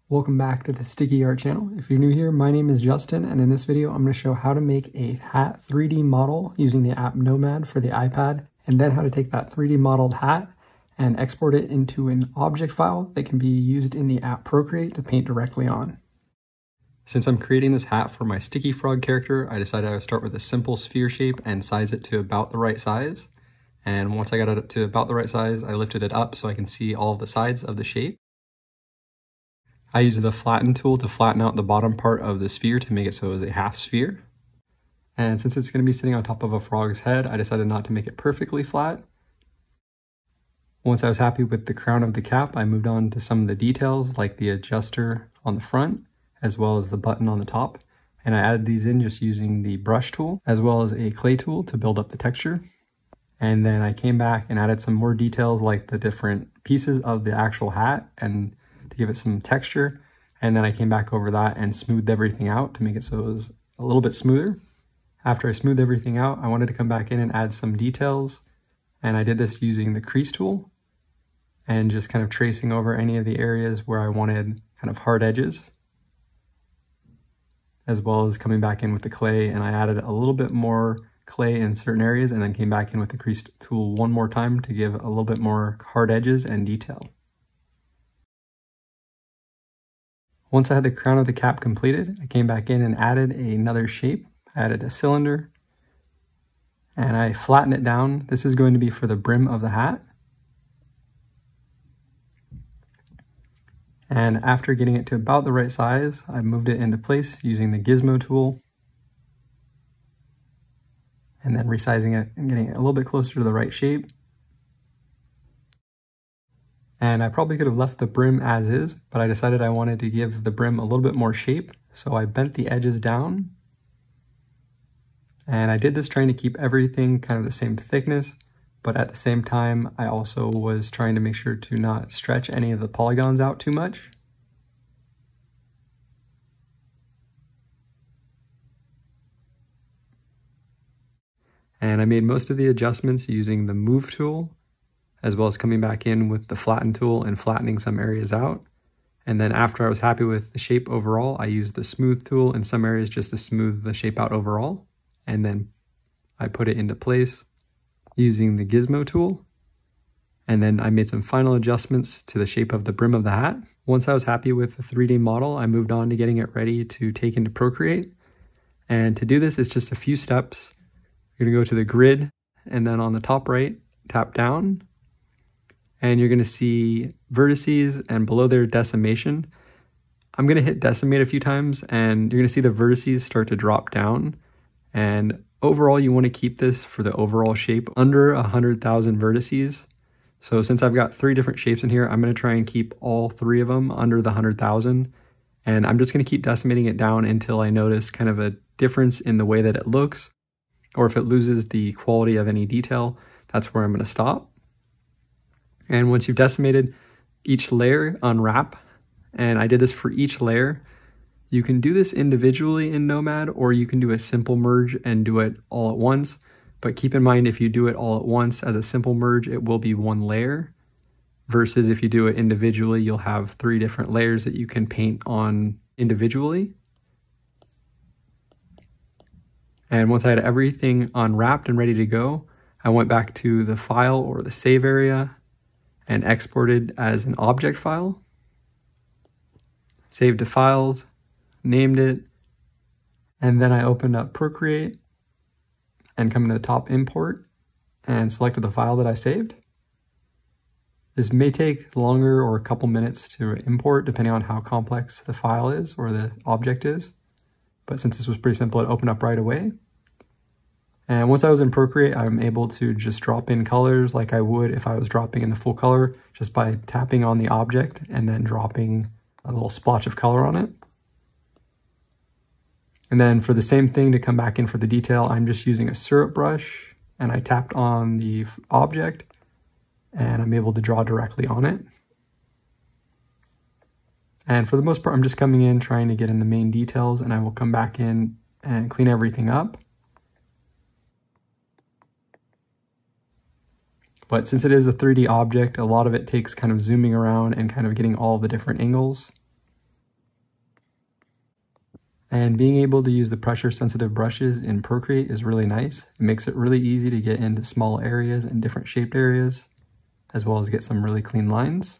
Welcome back to the Sticky Art channel. If you're new here, my name is Justin, and in this video, I'm going to show how to make a hat 3D model using the app Nomad for the iPad, and then how to take that 3D modeled hat and export it into an object file that can be used in the app Procreate to paint directly on. Since I'm creating this hat for my Sticky Frog character, I decided I would start with a simple sphere shape and size it to about the right size. And once I got it to about the right size, I lifted it up so I can see all of the sides of the shape. I used the flatten tool to flatten out the bottom part of the sphere to make it so it was a half sphere. And since it's going to be sitting on top of a frog's head, I decided not to make it perfectly flat. Once I was happy with the crown of the cap, I moved on to some of the details like the adjuster on the front, as well as the button on the top. And I added these in just using the brush tool, as well as a clay tool to build up the texture. And then I came back and added some more details like the different pieces of the actual hat and to give it some texture. And then I came back over that and smoothed everything out to make it so it was a little bit smoother. After I smoothed everything out, I wanted to come back in and add some details. And I did this using the crease tool and just kind of tracing over any of the areas where I wanted kind of hard edges, as well as coming back in with the clay. And I added a little bit more clay in certain areas and then came back in with the crease tool one more time to give a little bit more hard edges and detail. Once I had the crown of the cap completed, I came back in and added another shape. I added a cylinder and I flattened it down. This is going to be for the brim of the hat. And after getting it to about the right size, I moved it into place using the gizmo tool and then resizing it and getting it a little bit closer to the right shape. And I probably could have left the brim as is, but I decided I wanted to give the brim a little bit more shape. So I bent the edges down. And I did this trying to keep everything kind of the same thickness, but at the same time, I also was trying to make sure to not stretch any of the polygons out too much. And I made most of the adjustments using the move tool, as well as coming back in with the flatten tool and flattening some areas out. And then after I was happy with the shape overall, I used the smooth tool in some areas just to smooth the shape out overall. And then I put it into place using the gizmo tool. And then I made some final adjustments to the shape of the brim of the hat. Once I was happy with the 3D model, I moved on to getting it ready to take into Procreate. And to do this, it's just a few steps. You're gonna go to the grid, and then on the top right, tap down. And you're going to see vertices and below there decimation. I'm going to hit decimate a few times and you're going to see the vertices start to drop down. And overall, you want to keep this for the overall shape under 100,000 vertices. So since I've got 3 different shapes in here, I'm going to try and keep all 3 of them under the 100,000. And I'm just going to keep decimating it down until I notice kind of a difference in the way that it looks, or if it loses the quality of any detail, that's where I'm going to stop. And once you've decimated each layer, unwrap. And I did this for each layer. You can do this individually in Nomad, or you can do a simple merge and do it all at once. But keep in mind, if you do it all at once as a simple merge, it will be 1 layer. Versus if you do it individually, you'll have 3 different layers that you can paint on individually. And once I had everything unwrapped and ready to go, I went back to the file or the save area and exported as an object file, saved to files, named it, and then I opened up Procreate and come to the top import and selected the file that I saved. This may take longer or a couple minutes to import depending on how complex the file is or the object is, but since this was pretty simple, it opened up right away. And once I was in Procreate, I'm able to just drop in colors like I would if I was dropping in the full color, just by tapping on the object and then dropping a little splotch of color on it. And then for the same thing to come back in for the detail, I'm just using a syrup brush and I tapped on the object and I'm able to draw directly on it. And for the most part, I'm just coming in trying to get in the main details, and I will come back in and clean everything up. But since it is a 3D object, a lot of it takes kind of zooming around and kind of getting all the different angles. And being able to use the pressure sensitive brushes in Procreate is really nice. It makes it really easy to get into small areas and different shaped areas, as well as get some really clean lines.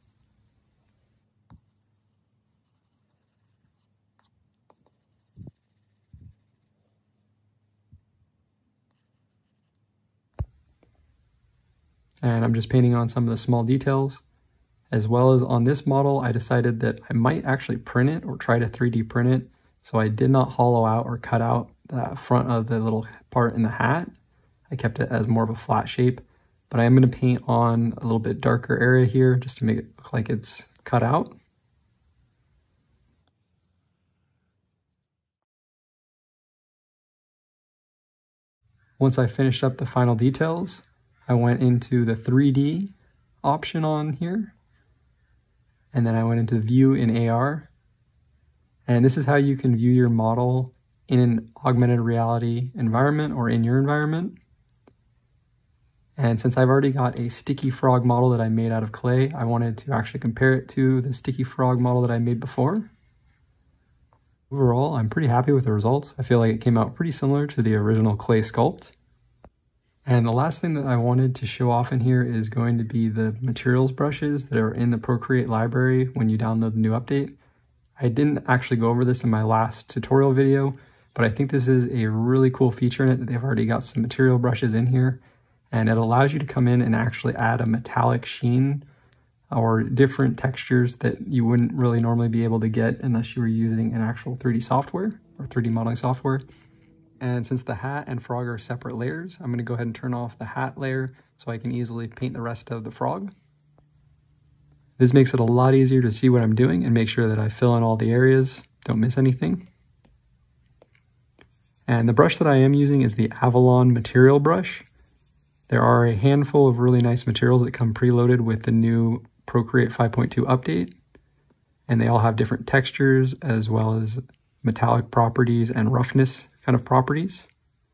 And I'm just painting on some of the small details. As well as on this model, I decided that I might actually print it or try to 3D print it. So I did not hollow out or cut out the front of the little part in the hat. I kept it as more of a flat shape, but I am going to paint on a little bit darker area here just to make it look like it's cut out. Once I finished up the final details, I went into the 3D option on here, and then I went into view in AR. And this is how you can view your model in an augmented reality environment or in your environment. And since I've already got a sticky frog model that I made out of clay, I wanted to actually compare it to the sticky frog model that I made before. Overall, I'm pretty happy with the results. I feel like it came out pretty similar to the original clay sculpt. And the last thing that I wanted to show off in here is going to be the materials brushes that are in the Procreate library when you download the new update. I didn't actually go over this in my last tutorial video, but I think this is a really cool feature in it that they've already got some material brushes in here, and it allows you to come in and actually add a metallic sheen or different textures that you wouldn't really normally be able to get unless you were using an actual 3D software or 3D modeling software. And since the hat and frog are separate layers, I'm going to go ahead and turn off the hat layer so I can easily paint the rest of the frog. This makes it a lot easier to see what I'm doing and make sure that I fill in all the areas, don't miss anything. And the brush that I am using is the Avalon material brush. There are a handful of really nice materials that come preloaded with the new Procreate 5.2 update, and they all have different textures as well as metallic properties and roughness kind of properties.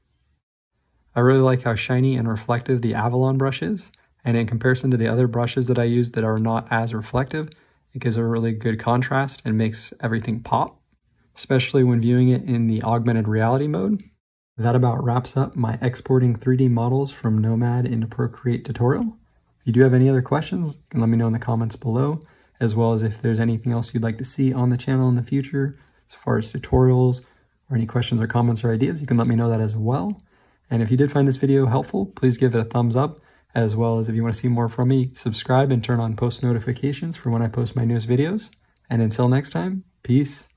I really like how shiny and reflective the Avalon brush is, and in comparison to the other brushes that I use that are not as reflective, it gives a really good contrast and makes everything pop, especially when viewing it in the augmented reality mode. That about wraps up my exporting 3D models from Nomad into Procreate tutorial. If you do have any other questions, you can let me know in the comments below, as well as if there's anything else you'd like to see on the channel in the future, as far as tutorials, or any questions or comments or ideas, you can let me know that as well. And if you did find this video helpful, please give it a thumbs up, as well as if you want to see more from me, subscribe and turn on post notifications for when I post my newest videos. And until next time, peace.